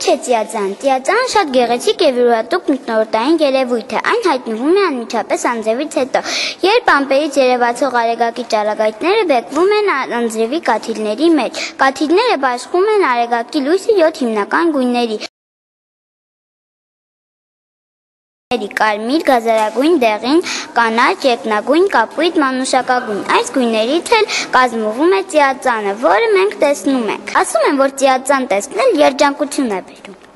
Ինչ է ծիածան։ Ծիածանը շատ գեղեցիկ եւ յուրատուկ մթնոլորտային երևույթ է։ Այն հայտնվում է անմիջապես անձրևից հետո, երբ ամպերից երևացող արեգակի ճառագայթները բեկվում են անձրևի կաթիլների մեջ։ Կաթիլները բաշխում են արեգակի լույսը 7 հիմնական գույների՝ կարմիր, գազարագույն, դեղին, կանաչ, երկնագույն, կապույտ, մանուշակագույն։ Այս գույներից էլ կազմվում է ծիածանը, որը մենք տեսնում ենք։ Ասում են, որ ծիածան տեսնել երջանկություն է բերում։